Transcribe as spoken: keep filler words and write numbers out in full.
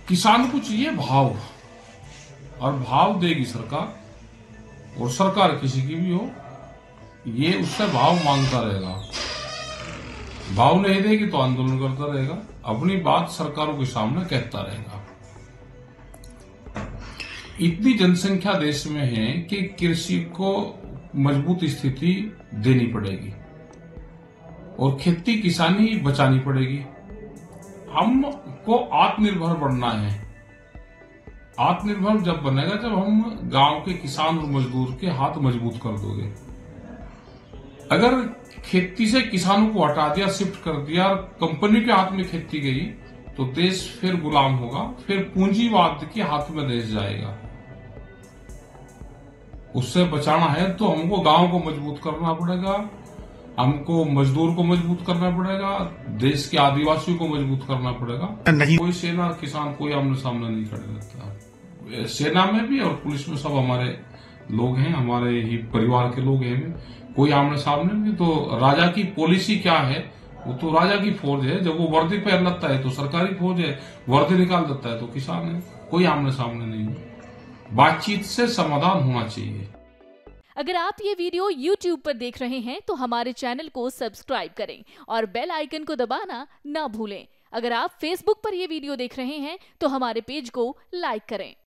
किसान को चाहिए भाव, और भाव देगी सरकार, और सरकार किसी की भी हो, ये उससे भाव मांगता रहेगा। भाव नहीं देगी तो आंदोलन करता रहेगा, अपनी बात सरकारों के सामने कहता रहेगा। इतनी जनसंख्या देश में है कि कृषि को मजबूत स्थिति देनी पड़ेगी और खेती किसानी बचानी पड़ेगी। हमको आत्मनिर्भर बनना है। आत्मनिर्भर जब बनेगा जब हम गांव के किसान और मजदूर के हाथ मजबूत कर दोगे। अगर खेती से किसानों को हटा दिया, शिफ्ट कर दिया, कंपनी के हाथ में खेती गई, तो देश फिर गुलाम होगा, फिर पूंजीवाद के हाथ में देश जाएगा। उससे बचाना है तो हमको गांव को मजबूत करना पड़ेगा, हमको मजदूर को मजबूत करना पड़ेगा, देश के आदिवासियों को मजबूत करना पड़ेगा। नहीं कोई सेना किसान कोई आमने सामने नहीं खड़े रहता। सेना में भी और पुलिस में सब हमारे लोग हैं, हमारे ही परिवार के लोग हैं, कोई आमने सामने नहीं। तो राजा की पॉलिसी क्या है, वो तो राजा की फौज है। जब वो वर्दी पहन लेता है तो सरकारी फौज है, वर्दी निकाल देता है तो किसान है। कोई आमने सामने नहीं है। बातचीत से समाधान होना चाहिए। अगर आप ये वीडियो यूट्यूब पर देख रहे हैं तो हमारे चैनल को सब्सक्राइब करें और बेल आइकन को दबाना ना भूलें। अगर आप फेसबुक पर ये वीडियो देख रहे हैं तो हमारे पेज को लाइक करें।